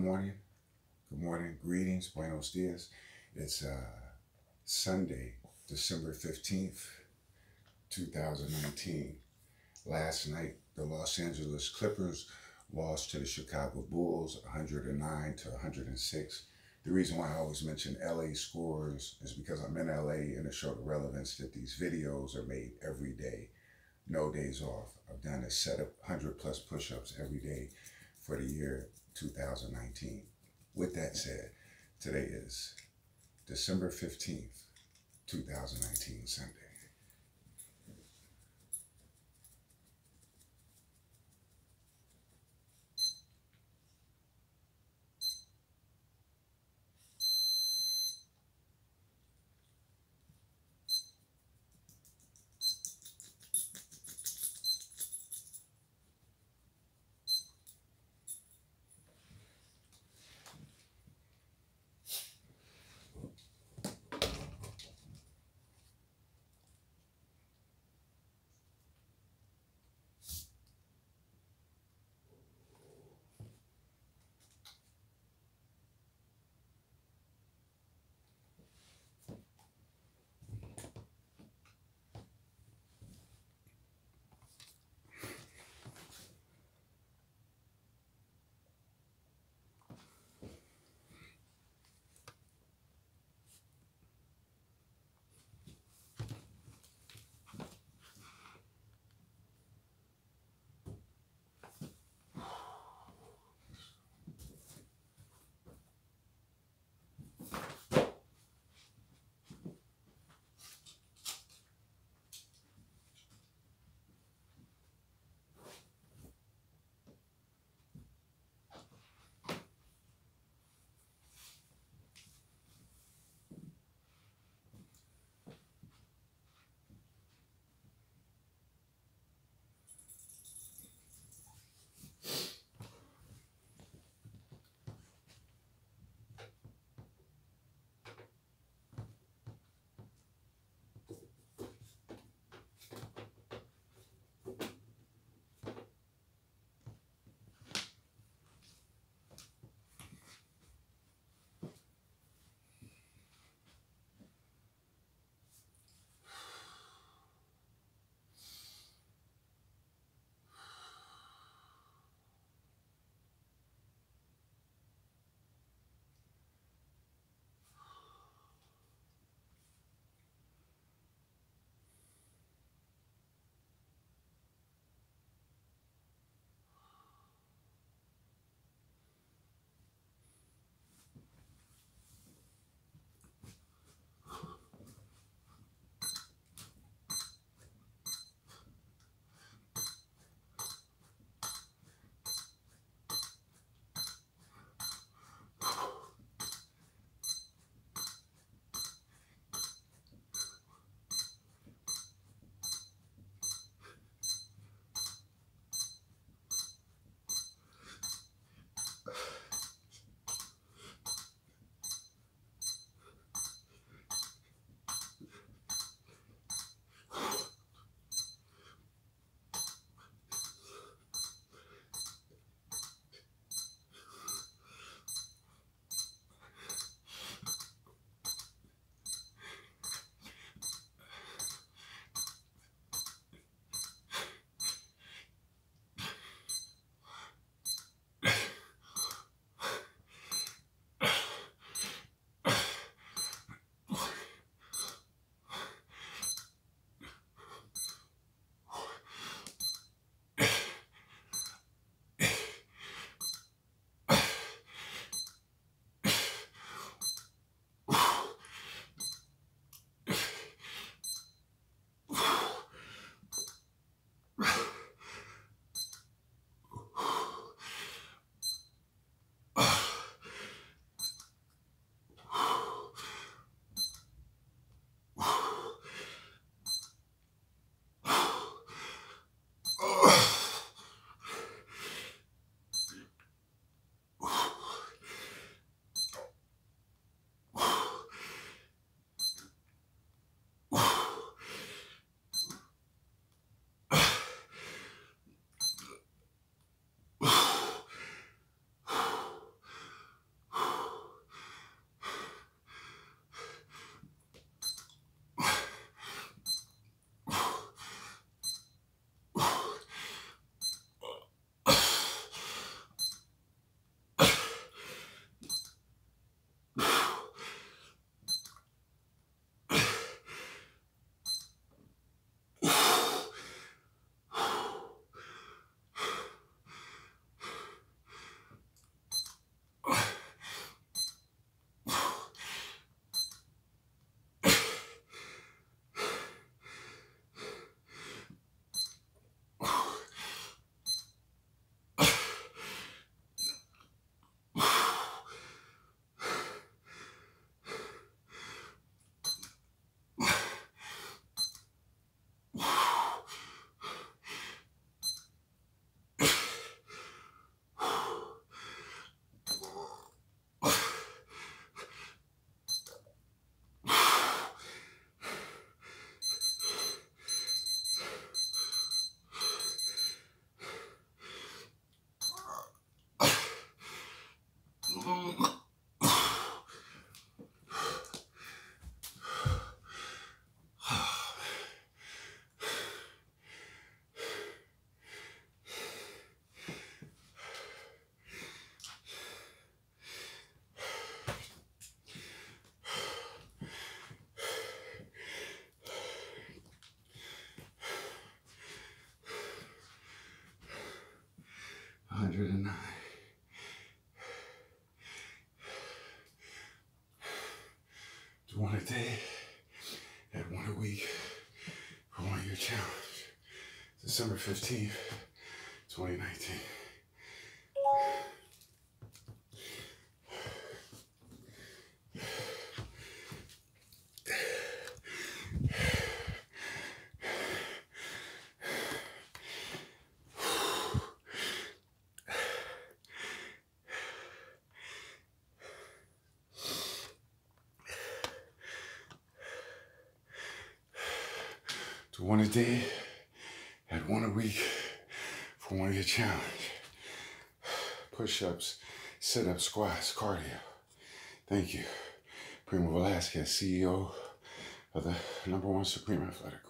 morning. Good morning. Greetings. Buenos dias. It's Sunday, December 15th, 2019. Last night, the Los Angeles Clippers lost to the Chicago Bulls 109 to 106. The reason why I always mention LA scores is because I'm in LA and it showed the relevance that these videos are made every day, no days off. I've done a set of 100 plus push-ups every day for the year 2019. With that said, today is December 15th, 2019, Sunday. 109. Do one a day, add one a week for 1 year challenge. December 15th, 2019. Do one a day, add one a week for 1 year challenge. Push-ups, sit-ups, squats, cardio. Thank you. Primo Velasquez, CEO of the #1 Supreme Athletic